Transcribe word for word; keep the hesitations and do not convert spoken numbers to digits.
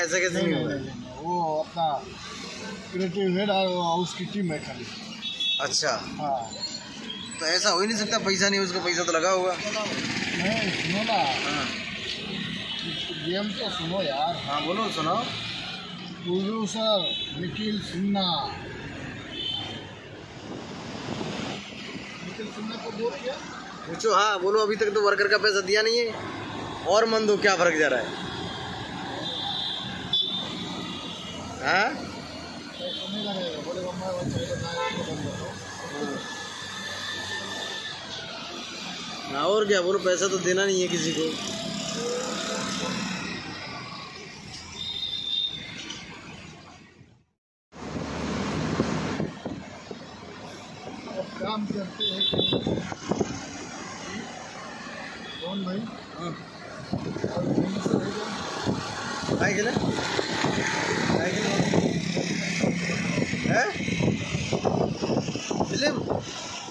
ऐसा कैसे नहीं, नहीं, नहीं, नहीं, वो अपना क्रिएटिव हेड और उसकी टीम है खाली। अच्छा हाँ, तो ऐसा हो ही नहीं सकता, पैसा नहीं उसको, पैसा तो लगा होगा। नहीं सुनो ना, हाँ गेम तो सुनो यार। हाँ बोलो, सुनाओ। प्रोड्यूसर निखिल सिन्हा, निखिल सिन्हा को बोल दिया पूछो। हाँ बोलो, अभी तक तो वर्कर का पैसा दिया नहीं है, और मन दो, क्या फर्क जा रहा है? हाँ हाँ, और क्या बोलो, पैसा तो देना नहीं है किसी को। काम करते हैं कौन भाई? काय केलं काय केलं फिल्म